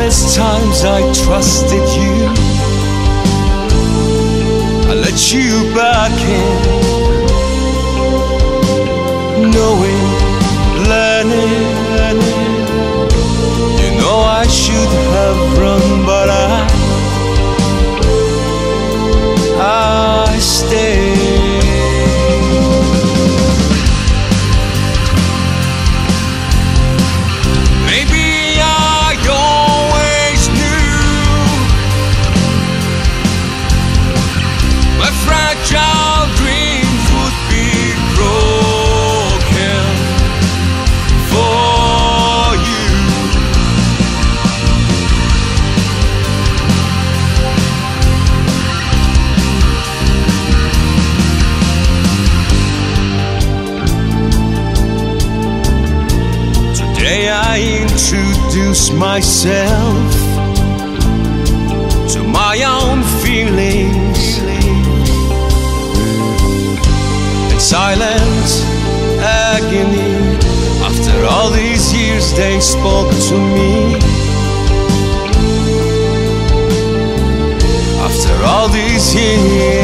countless times I trusted you, I let you back in, knowing, learning. You know I should have run, but I stayed. Maybe I always knew my fragile dreams would be broken for you. Today I introduce myself to my own feelings, in silent agony. After all these years they spoke to me. After all these years